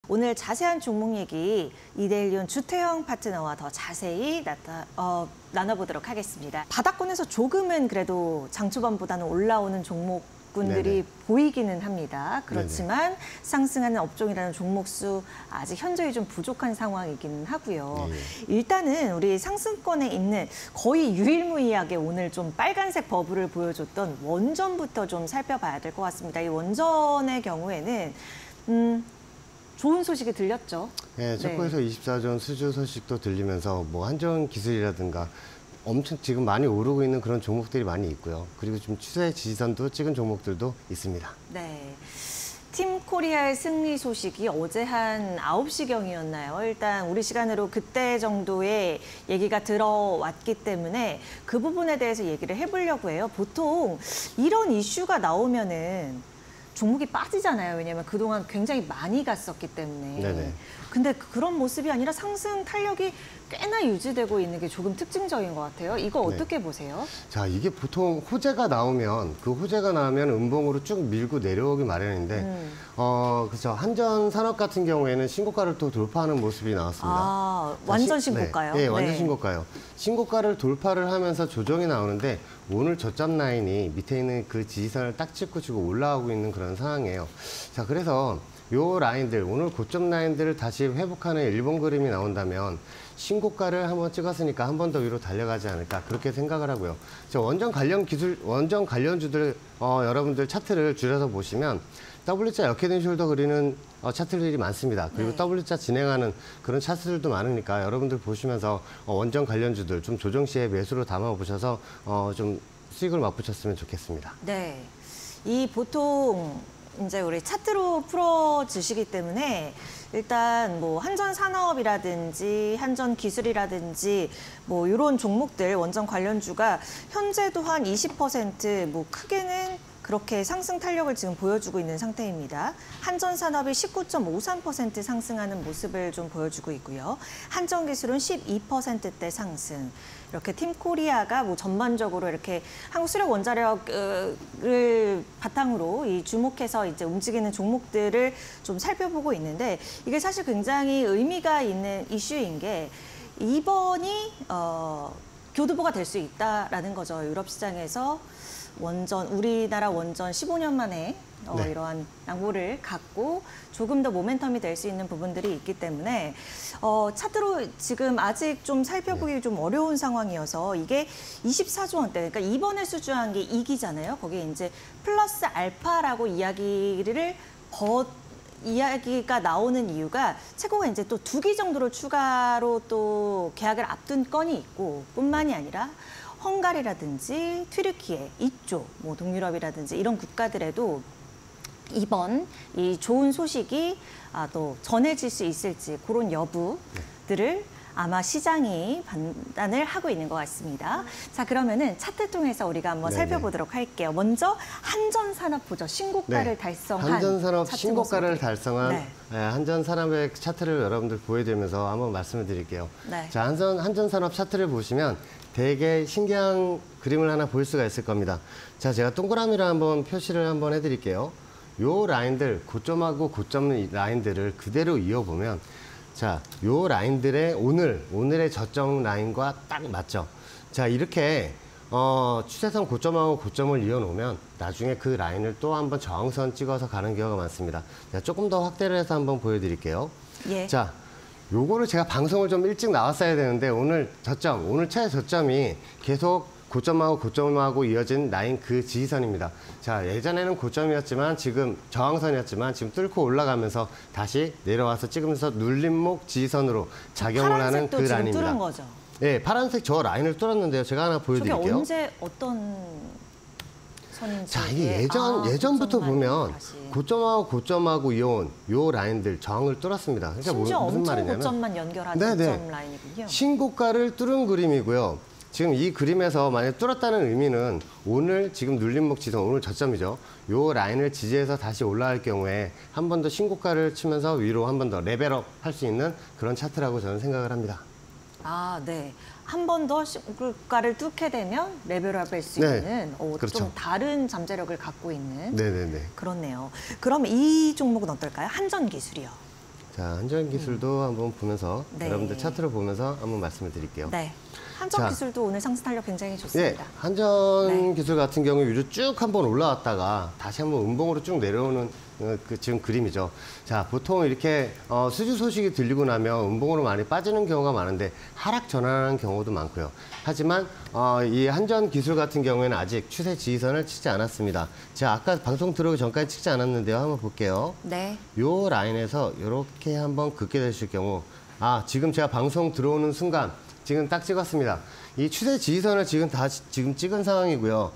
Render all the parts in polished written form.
오늘 자세한 종목 얘기 이데일리온 주태영 파트너와 더 자세히 나눠보도록 하겠습니다. 바닥권에서 조금은 그래도 장 초반보다는 올라오는 종목군들이 네네. 보이기는 합니다. 그렇지만 네네. 상승하는 업종이라는 종목 수 아직 현저히 좀 부족한 상황이기는 하고요. 네. 일단은 우리 상승권에 있는 거의 유일무이하게 오늘 좀 빨간색 버블을 보여줬던 원전부터 좀 살펴봐야 될 것 같습니다. 이 원전의 경우에는 좋은 소식이 들렸죠. 네, 체코에서 24전 수주 소식도 들리면서 뭐 한전 기술이라든가 엄청 지금 많이 오르고 있는 그런 종목들이 많이 있고요. 그리고 좀 추세 지지선도 찍은 종목들도 있습니다. 네. 팀 코리아의 승리 소식이 어제 한 9시경이었나요? 일단 우리 시간으로 그때 정도의 얘기가 들어왔기 때문에 그 부분에 대해서 얘기를 해보려고 해요. 보통 이런 이슈가 나오면은 종목이 빠지잖아요. 왜냐하면 그동안 굉장히 많이 갔었기 때문에. 네네. 근데 그런 모습이 아니라 상승 탄력이 꽤나 유지되고 있는 게 조금 특징적인 것 같아요. 이거 어떻게 네. 보세요? 자, 이게 보통 호재가 나오면 음봉으로 쭉 밀고 내려오기 마련인데 그렇죠. 한전 산업 같은 경우에는 신고가를 또 돌파하는 모습이 나왔습니다. 아, 완전 신고가요? 네, 완전 신고가요. 신고가를 돌파를 하면서 조정이 나오는데 오늘 저점 라인이 밑에 있는 그 지지선을 딱 찍고 지금 올라오고 있는 그런 상황이에요. 자, 그래서 요 라인들, 오늘 고점 라인들을 다시 회복하는 일본 그림이 나온다면 신고가를 한번 찍었으니까 한 번 더 위로 달려가지 않을까 그렇게 생각을 하고요. 원전 관련주들 여러분들 차트를 줄여서 보시면 W자 역헤드 숄더 그리는 차트들이 많습니다. 그리고 네. W자 진행하는 그런 차트들도 많으니까 여러분들 보시면서 원전 관련주들 좀 조정 시에 매수로 담아보셔서 좀 수익을 맛보셨으면 좋겠습니다. 네, 이 보통 이제 우리 차트로 풀어주시기 때문에 일단 뭐 한전 산업이라든지 한전 기술이라든지 뭐 이런 종목들 원전 관련주가 현재도 한 20% 크게는 그렇게 상승 탄력을 지금 보여주고 있는 상태입니다. 한전산업이 19.53% 상승하는 모습을 좀 보여주고 있고요. 한전기술은 12%대 상승. 이렇게 팀코리아가 뭐 전반적으로 이렇게 한국 수력 원자력을 바탕으로 이 주목해서 이제 움직이는 종목들을 좀 살펴보고 있는데 이게 사실 굉장히 의미가 있는 이슈인 게 이번이 교두보가 될 수 있다라는 거죠. 유럽 시장에서 우리나라 원전 15년 만에 네. 이러한 양보를 갖고 조금 더 모멘텀이 될 수 있는 부분들이 있기 때문에 차트로 지금 아직 좀 살펴보기 네. 좀 어려운 상황이어서 이게 24조 원대, 그러니까 이번에 수주한 게 2기잖아요. 거기에 이제 플러스 알파라고 이야기가 나오는 이유가 최고가 이제 또 2기 정도로 추가로 또 계약을 앞둔 건이 있고 뿐만이 아니라 헝가리라든지 튀르키예 이쪽, 뭐 동유럽이라든지 이런 국가들에도 이번 이 좋은 소식이 또 전해질 수 있을지 그런 여부들을 아마 시장이 판단을 하고 있는 것 같습니다. 자, 그러면은 차트 통해서 우리가 한번 살펴보도록 할게요. 먼저 한전산업 보죠. 신고가를 달성한 한전산업 신고가를 달성한 한전산업의 차트를 여러분들 보여드리면서 한번 말씀을 드릴게요. 네. 자, 한전산업 차트를 보시면 되게 신기한 그림을 하나 볼 수가 있을 겁니다. 자, 제가 동그라미를 한번 표시를 한번 해드릴게요. 요 라인들, 고점하고 고점 라인들을 그대로 이어보면 자, 요 라인들의 오늘의 저점 라인과 딱 맞죠? 자, 이렇게 추세선 고점하고 고점을 이어놓으면 나중에 그 라인을 또 한번 저항선 찍어서 가는 경우가 많습니다. 제가 조금 더 확대를 해서 한번 보여드릴게요. 예. 자, 요거를 제가 방송을 좀 일찍 나왔어야 되는데 오늘 최대 저점이 계속 고점하고 이어진 라인 그 지지선입니다. 자, 예전에는 고점이었지만 지금 저항선이었지만 지금 뚫고 올라가면서 다시 내려와서 찍으면서 눌림목 지지선으로 작용을 하는 그 라인입니다. 뚫은 거죠? 네, 파란색 저 라인을 뚫었는데요. 제가 하나 보여드릴게요. 저게 언제 어떤 선인지. 자, 이게 예전부터 보면 고점하고 이어온 요 라인들 저항을 뚫었습니다. 그러니까 심지어 무슨 엄청 말이냐면 고점만 연결한 고점 라인이군요. 신고가를 뚫은 그림이고요. 지금 이 그림에서 만약 뚫었다는 의미는 오늘 지금 눌림목 지선, 오늘 저점이죠. 요 라인을 지지해서 다시 올라갈 경우에 한 번 더 신고가를 치면서 위로 한 번 더 레벨업 할 수 있는 그런 차트라고 저는 생각을 합니다. 아, 네. 한 번 더 신고가를 뚫게 되면 레벨업할 수 있는 그렇죠. 좀 다른 잠재력을 갖고 있는 네네네. 그렇네요. 그럼 이 종목은 어떨까요? 한전기술이요. 자, 한전 기술도 한번 보면서 네. 여러분들 차트를 보면서 한번 말씀을 드릴게요. 네. 한전 기술도 오늘 상승 탄력 굉장히 좋습니다. 한전 네. 기술 같은 경우 위로 쭉 한번 올라왔다가 다시 한번 음봉으로 쭉 내려오는 지금 그림이죠. 자, 보통 이렇게 수주 소식이 들리고 나면 음봉으로 많이 빠지는 경우가 많은데 하락 전환하는 경우도 많고요. 하지만 이 한전 기술 같은 경우에는 아직 추세 지지선을 치지 않았습니다. 제가 아까 방송 들어오기 전까지 치지 않았는데요. 한번 볼게요. 네. 요 라인에서 이렇게 한번 긋게 되실 경우, 지금 제가 방송 들어오는 순간 지금 딱 찍었습니다. 이 추세 지지선을 지금 찍은 상황이고요.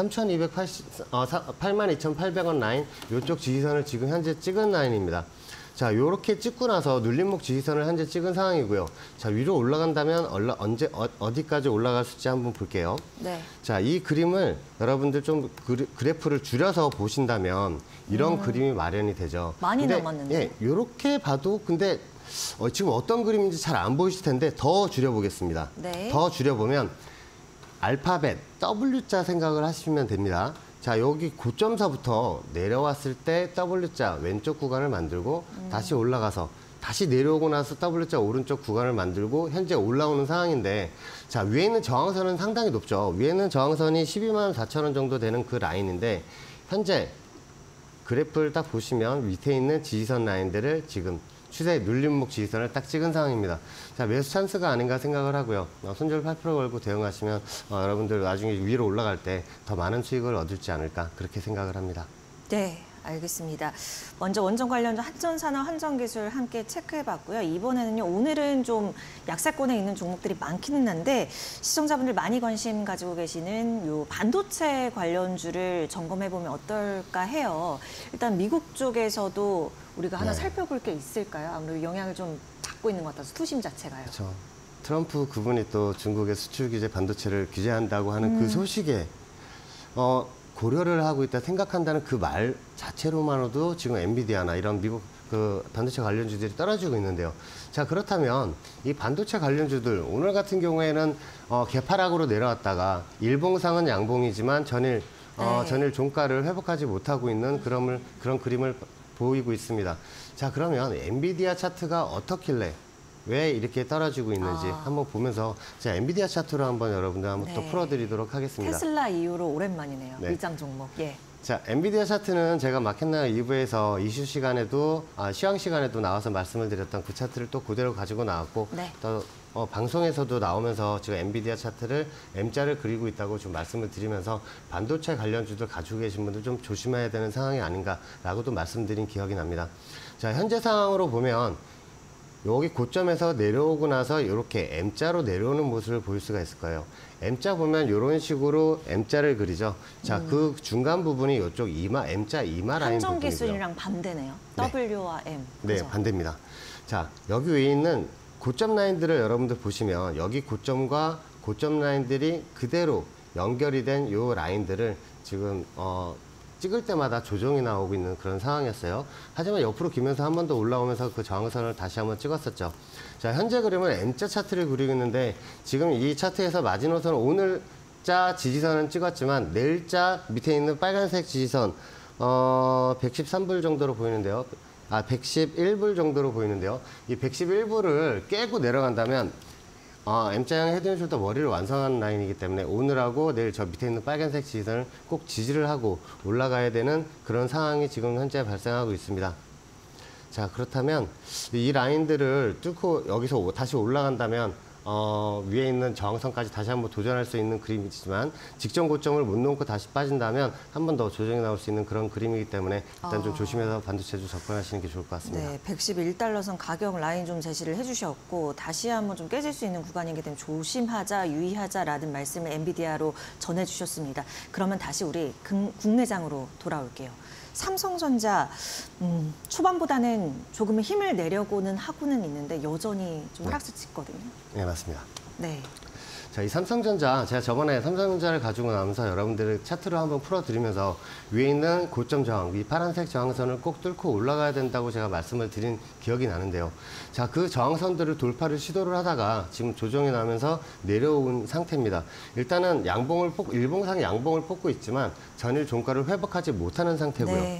82,800원 라인, 이쪽 지지선을 지금 현재 찍은 라인입니다. 자, 요렇게 찍고 나서 눌림목 지지선을 현재 찍은 상황이고요. 자, 위로 올라간다면 어디까지 올라갈 수 있지 한번 볼게요. 네. 자, 이 그림을 여러분들 좀 그래프를 줄여서 보신다면 이런 그림이 마련이 되죠. 많이 남았는데. 예, 요렇게 봐도 근데 지금 어떤 그림인지 잘 안 보이실 텐데 더 줄여보겠습니다. 네. 더 줄여보면 알파벳 W자 생각을 하시면 됩니다. 자, 여기 고점서부터 내려왔을 때 W자 왼쪽 구간을 만들고 다시 올라가서 다시 내려오고 나서 W자 오른쪽 구간을 만들고 현재 올라오는 상황인데, 자, 위에 있는 저항선은 상당히 높죠. 위에는 저항선이 124,000원 정도 되는 그 라인인데 현재 그래프를 딱 보시면 밑에 있는 지지선 라인들을 지금 추세 눌림목 지지선을 딱 찍은 상황입니다. 자, 매수 찬스가 아닌가 생각을 하고요. 손절 8% 걸고 대응하시면 여러분들 나중에 위로 올라갈 때 더 많은 수익을 얻을지 않을까 그렇게 생각을 합니다. 네, 알겠습니다. 먼저 원전 관련주 한전산업, 한전기술 함께 체크해봤고요. 이번에는요, 오늘은 좀 약세권에 있는 종목들이 많기는 한데 시청자분들 많이 관심 가지고 계시는 요 반도체 관련주를 점검해보면 어떨까 해요. 일단 미국 쪽에서도 우리가 하나 살펴볼 게 있을까요? 아무래도 영향을 좀 받고 있는 것 같아서 투심 자체가요. 그렇죠. 트럼프 그분이 또 중국의 수출 규제 반도체를 규제한다고 하는 그 소식에 고려를 하고 있다 생각한다는 그 말 자체로만으로도 지금 엔비디아나 이런 미국 그 반도체 관련주들이 떨어지고 있는데요. 자, 그렇다면 이 반도체 관련주들 오늘 같은 경우에는 개파락으로 내려왔다가 일봉상은 양봉이지만 전일 종가를 회복하지 못하고 있는 그런 그림을 보이고 있습니다. 자, 그러면 엔비디아 차트가 어떻길래 왜 이렇게 떨어지고 있는지 한번 보면서 제가 엔비디아 차트로 한번 여러분들 한번 또 풀어드리도록 하겠습니다. 테슬라 이후로 오랜만이네요. 네. 위장 종목. 예. 자, 엔비디아 차트는 제가 마켓나요 2부에서 이슈 시간에도 시황 시간에도 나와서 말씀을 드렸던 그 차트를 또 그대로 가지고 나왔고 네. 또 방송에서도 나오면서 지금 엔비디아 차트를 M자를 그리고 있다고 좀 말씀을 드리면서 반도체 관련주들 가지고 계신 분들 좀 조심해야 되는 상황이 아닌가라고도 말씀드린 기억이 납니다. 자, 현재 상황으로 보면 여기 고점에서 내려오고 나서 이렇게 M자로 내려오는 모습을 볼 수가 있을 거예요. M자 보면 이런 식으로 M자를 그리죠. 자, 그 중간 부분이 이쪽 M자 이마 라인 부분이고요. 한전기술이랑 반대네요. 네. W와 M. 네, 그죠? 반대입니다. 자, 여기 위에 있는 고점 라인들을 여러분들 보시면 여기 고점과 고점 라인들이 그대로 연결이 된 이 라인들을 지금 찍을 때마다 조정이 나오고 있는 그런 상황이었어요. 하지만 옆으로 기면서 한 번 더 올라오면서 그 저항선을 다시 한번 찍었었죠. 자, 현재 그림은 M자 차트를 그리고 있는데 지금 이 차트에서 마지노선은 오늘자 지지선은 찍었지만 내일자 밑에 있는 빨간색 지지선 113불 정도로 보이는데요. 111불 정도로 보이는데요. 이 111불을 깨고 내려간다면 M자형 헤드앤숄더 머리를 완성하는 라인이기 때문에 오늘하고 내일 저 밑에 있는 빨간색 지지선을 꼭 지지를 하고 올라가야 되는 그런 상황이 지금 현재 발생하고 있습니다. 자, 그렇다면 이 라인들을 뚫고 여기서 다시 올라간다면 위에 있는 저항선까지 다시 한번 도전할 수 있는 그림이지만 직전 고점을 못 넘고 다시 빠진다면 한 번 더 조정이 나올 수 있는 그런 그림이기 때문에 일단 좀 조심해서 반도체주 접근하시는 게 좋을 것 같습니다. 네, 111달러선 가격 라인 좀 제시를 해주셨고 다시 한번 좀 깨질 수 있는 구간이기 때문에 조심하자, 유의하자라는 말씀을 엔비디아로 전해주셨습니다. 그러면 다시 우리 국내장으로 돌아올게요. 삼성전자 초반보다는 조금은 힘을 내려고는 하고는 있는데 여전히 좀 하락세 찍거든요. 네, 맞습니다. 네. 자, 이 삼성전자, 제가 저번에 삼성전자를 가지고 나면서 여러분들 차트로 한번 풀어드리면서 위에 있는 고점 저항, 이 파란색 저항선을 꼭 뚫고 올라가야 된다고 제가 말씀을 드린 기억이 나는데요. 자, 그 저항선들을 돌파를 시도를 하다가 지금 조정이 나면서 내려온 상태입니다. 일단은 일봉상 양봉을 뽑고 있지만 전일 종가를 회복하지 못하는 상태고요. 네.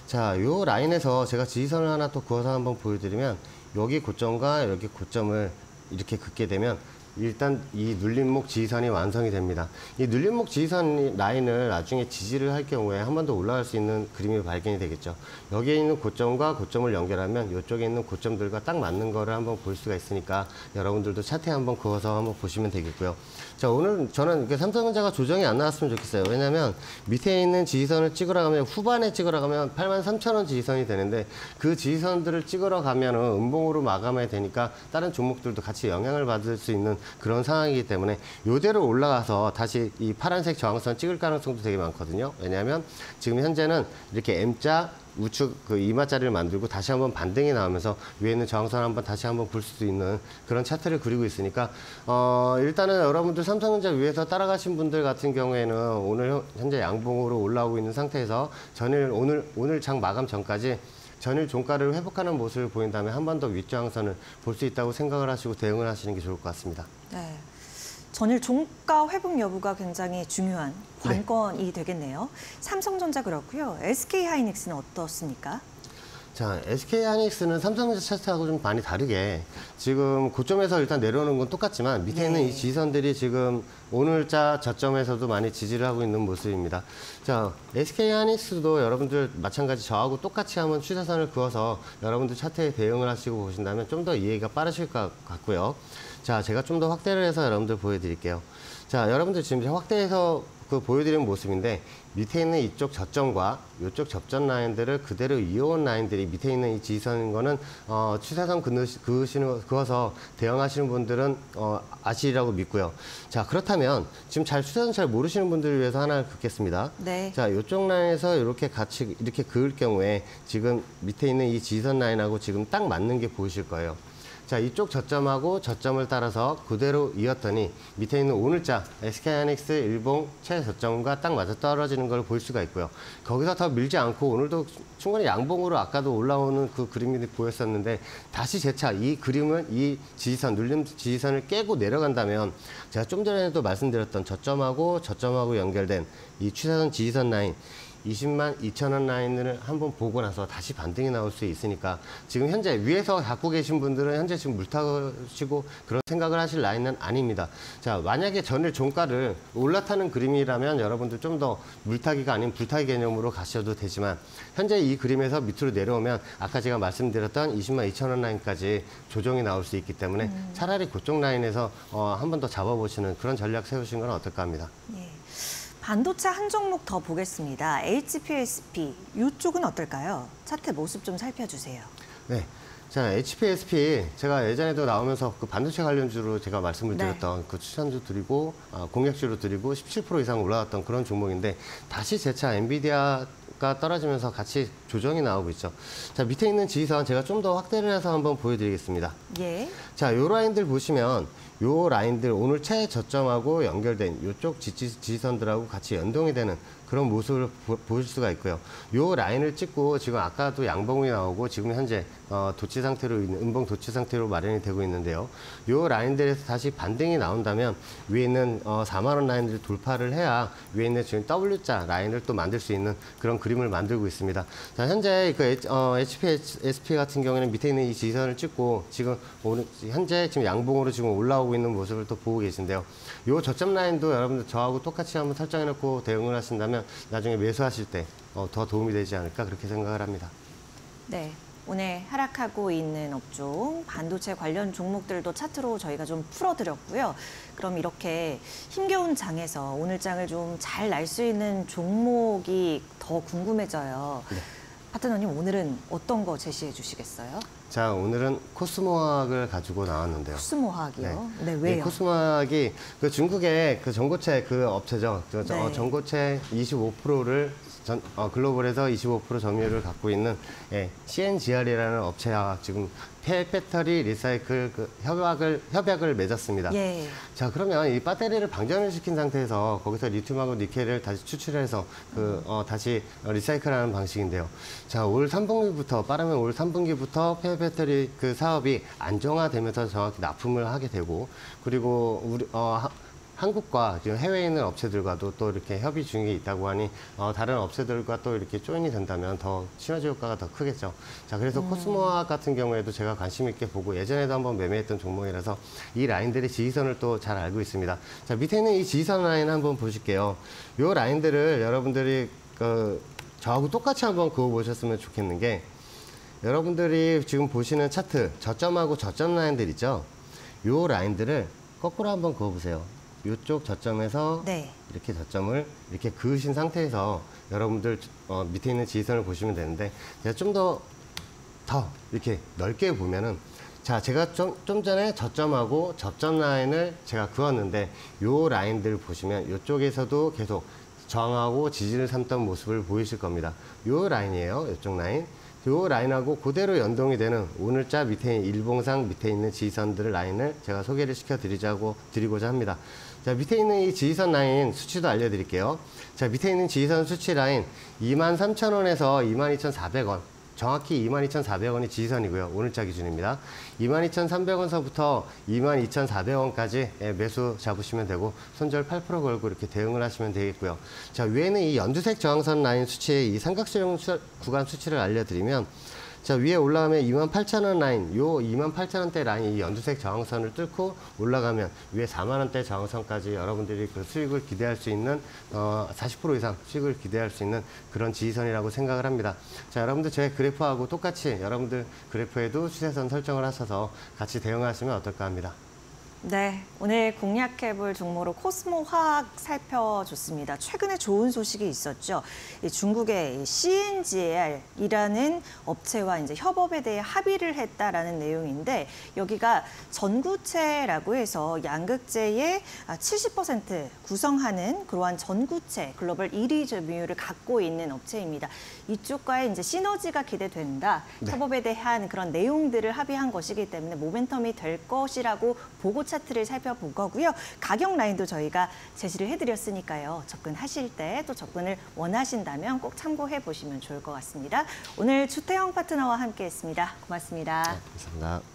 자, 요 라인에서 제가 지지선을 하나 또 그어서 한번 보여드리면 여기 고점과 여기 고점을 이렇게 긋게 되면 일단 이 눌림목 지지선이 완성이 됩니다. 이 눌림목 지지선 라인을 나중에 지지를 할 경우에 한 번 더 올라갈 수 있는 그림이 발견이 되겠죠. 여기에 있는 고점과 고점을 연결하면 이쪽에 있는 고점들과 딱 맞는 거를 한번 볼 수가 있으니까 여러분들도 차트에 한번 그어서 한번 보시면 되겠고요. 자, 오늘 저는 삼성전자가 조정이 안 나왔으면 좋겠어요. 왜냐하면 밑에 있는 지지선을 찍으러 가면 후반에 찍으러 가면 83,000원 지지선이 되는데 그 지지선들을 찍으러 가면은 음봉으로 마감해야 되니까 다른 종목들도 같이 영향을 받을 수 있는 그런 상황이기 때문에 이대로 올라가서 다시 이 파란색 저항선 찍을 가능성도 되게 많거든요. 왜냐하면 지금 현재는 이렇게 M자 우측 그 이마자리를 만들고 다시 한번 반등이 나오면서 위에 있는 저항선 한번 다시 한번 볼 수도 있는 그런 차트를 그리고 있으니까 일단은 여러분들 삼성전자 위에서 따라가신 분들 같은 경우에는 오늘 현재 양봉으로 올라오고 있는 상태에서 오늘 장 마감 전까지 전일 종가를 회복하는 모습을 보인다면 한 번 더 윗저항선을 볼 수 있다고 생각을 하시고 대응을 하시는 게 좋을 것 같습니다. 네. 전일 종가 회복 여부가 굉장히 중요한 관건이 되겠네요. 삼성전자 그렇고요. SK하이닉스는 어떻습니까? 자, SK하이닉스는 삼성전자 차트하고 좀 많이 다르게 지금 고점에서 일단 내려오는 건 똑같지만 밑에 있는 이 지지선들이 지금 오늘자 저점에서도 많이 지지를 하고 있는 모습입니다. 자, SK하이닉스도 여러분들 마찬가지 저하고 똑같이 한번 추세선을 그어서 여러분들 차트에 대응을 하시고 보신다면 좀 더 이해가 빠르실 것 같고요. 자, 제가 좀 더 확대를 해서 여러분들 보여드릴게요. 자, 여러분들 지금 확대해서 보여드리는 모습인데 밑에 있는 이쪽 저점과 이쪽 접전 라인들을 그대로 이어온 라인들이 밑에 있는 이 지지선인 거는 추세선 그어서 대응하시는 분들은 아시리라고 믿고요. 자, 그렇다면 지금 추세선 잘 모르시는 분들을 위해서 하나 긋겠습니다. 네. 자, 이쪽 라인에서 이렇게 같이 이렇게 그을 경우에 지금 밑에 있는 이 지지선 라인하고 지금 딱 맞는 게 보이실 거예요. 자, 이쪽 저점하고 저점을 따라서 그대로 이었더니 밑에 있는 오늘자 SK하이닉스 일봉 최저점과 딱 맞아 떨어지는 걸 볼 수가 있고요. 거기서 더 밀지 않고 오늘도 충분히 양봉으로 아까도 올라오는 그 그림이 보였었는데 다시 재차 이 그림을 이 지지선, 눌림 지지선을 깨고 내려간다면 제가 좀 전에도 말씀드렸던 저점하고 연결된 이 추세선 지지선 라인 202,000원 라인을 한번 보고 나서 다시 반등이 나올 수 있으니까 지금 현재 위에서 갖고 계신 분들은 현재 지금 물타시고 그런 생각을 하실 라인은 아닙니다. 자, 만약에 전일 종가를 올라타는 그림이라면 여러분들 좀 더 물타기가 아닌 불타기 개념으로 가셔도 되지만 현재 이 그림에서 밑으로 내려오면 아까 제가 말씀드렸던 202,000원 라인까지 조정이 나올 수 있기 때문에 차라리 그쪽 라인에서 한 번 더 잡아보시는 그런 전략 세우시는 건 어떨까 합니다. 예. 반도체 한 종목 더 보겠습니다. HPSP, 이쪽은 어떨까요? 차트 모습 좀 살펴주세요. 네. 자, HPSP 제가 예전에도 나오면서 그 반도체 관련주로 제가 말씀을 드렸던 그 추천주 드리고 공략주로 드리고 17% 이상 올라왔던 그런 종목인데 다시 재차 엔비디아가 떨어지면서 같이 조정이 나오고 있죠. 자, 밑에 있는 지지선 제가 좀 더 확대를 해서 한번 보여드리겠습니다. 예. 자, 요 라인들 보시면 요 라인들 오늘 최저점하고 연결된 이쪽 지지선들하고 같이 연동이 되는 그런 모습을 보실 수가 있고요. 요 라인을 찍고 지금 아까도 양봉이 나오고 지금 현재 도치 상태로 있는 음봉 도치 상태로 마련이 되고 있는데요. 요 라인들에서 다시 반등이 나온다면 위에 있는 4만 원 라인들을 돌파를 해야 위에 있는 지금 W자 라인을 또 만들 수 있는 그런 그림을 만들고 있습니다. 자, 현재 그 HPSP 같은 경우에는 밑에 있는 이 지지선을 찍고 지금 현재 지금 양봉으로 지금 올라오고 있는 모습을 또 보고 계신데요. 요 저점 라인도 여러분들 저하고 똑같이 한번 설정해 놓고 대응을 하신다면 나중에 매수하실 때 더 도움이 되지 않을까 그렇게 생각을 합니다. 네. 오늘 하락하고 있는 업종, 반도체 관련 종목들도 차트로 저희가 좀 풀어드렸고요. 그럼 이렇게 힘겨운 장에서 오늘 장을 좀 잘 날 수 있는 종목이 더 궁금해져요. 네. 파트너님, 오늘은 어떤 거 제시해 주시겠어요? 자, 오늘은 코스모학을 가지고 나왔는데요. 코스모학이요? 네, 네, 왜요? 네, 코스모학이 그 중국의 그 전고체 그 업체죠. 네. 전고체 25%를 글로벌에서 25% 점유율을 갖고 있는 CNGR이라는 업체와 지금 폐배터리 리사이클 협약을 맺었습니다. 예. 자, 그러면 이 배터리를 방전을 시킨 상태에서 거기서 리튬하고 니켈을 다시 추출해서 다시 리사이클하는 방식인데요. 자, 올 3분기부터 빠르면 올 3분기부터 폐배터리 그 사업이 안정화되면서 정확히 납품을 하게 되고 그리고 한국과 지금 해외에 있는 업체들과도 또 이렇게 협의 중에 있다고 하니 다른 업체들과 또 이렇게 조인이 된다면 더 시너지 효과가 더 크겠죠. 자, 그래서 코스모화학 같은 경우에도 제가 관심 있게 보고 예전에도 한번 매매했던 종목이라서 이 라인들의 지지선을 또 잘 알고 있습니다. 자, 밑에 있는 이 지지선 라인 한번 보실게요. 이 라인들을 여러분들이 저하고 똑같이 한번 그어보셨으면 좋겠는 게 여러분들이 지금 보시는 차트 저점하고 저점 라인들 있죠. 이 라인들을 거꾸로 한번 그어보세요. 이쪽 저점에서 네. 이렇게 저점을 이렇게 그으신 상태에서 여러분들 밑에 있는 지지선을 보시면 되는데 제가 좀 더 이렇게 넓게 보면은 자, 제가 좀 전에 저점하고 저점 라인을 제가 그었는데 이 라인들 보시면 이쪽에서도 계속 저항하고 지지를 삼던 모습을 보이실 겁니다. 이 라인이에요. 이쪽 라인. 이 라인하고 그대로 연동이 되는 오늘자 밑에 일봉상 밑에 있는 지지선들 라인을 제가 소개를 드리고자 합니다. 자, 밑에 있는 이 지지선 라인 수치도 알려드릴게요. 자, 밑에 있는 지지선 수치 라인 23,000원에서 22,400원. 정확히 22,400원이 지지선이고요. 오늘자 기준입니다. 22,300원서부터 22,400원까지 매수 잡으시면 되고 손절 8% 걸고 이렇게 대응을 하시면 되겠고요. 자, 위에는 이 연두색 저항선 라인 수치의 이 삼각수렴 구간 수치를 알려드리면 자, 위에 올라가면 28,000원 라인, 요 28,000원대 라인 이 연두색 저항선을 뚫고 올라가면 위에 4만원대 저항선까지 여러분들이 그 수익을 기대할 수 있는 40% 이상 수익을 기대할 수 있는 그런 지지선이라고 생각을 합니다. 자, 여러분들 제 그래프하고 똑같이 여러분들 그래프에도 추세선 설정을 하셔서 같이 대응하시면 어떨까 합니다. 네, 오늘 공략해볼 종목으로 코스모화학 살펴줬습니다. 최근에 좋은 소식이 있었죠. 중국의 CNGL이라는 업체와 이제 협업에 대해 합의를 했다라는 내용인데 여기가 전구체라고 해서 양극재의 70% 구성하는 그러한 전구체 글로벌 1위 점유율을 갖고 있는 업체입니다. 이쪽과의 이제 시너지가 기대된다. 네. 협업에 대한 그런 내용들을 합의한 것이기 때문에 모멘텀이 될 것이라고 보고 차트를 살펴볼 거고요. 가격 라인도 저희가 제시를 해드렸으니까요. 접근하실 때 또 접근을 원하신다면 꼭 참고해 보시면 좋을 것 같습니다. 오늘 주태영 파트너와 함께했습니다. 고맙습니다. 네, 감사합니다.